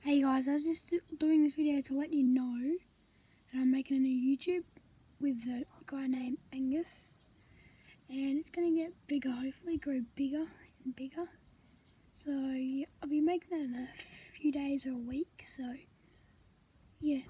Hey guys, I was just doing this video to let you know that I'm making a new YouTube with a guy named Angus, and it's going to get bigger, hopefully grow bigger and bigger. So yeah, I'll be making that in a few days or a week, so yeah,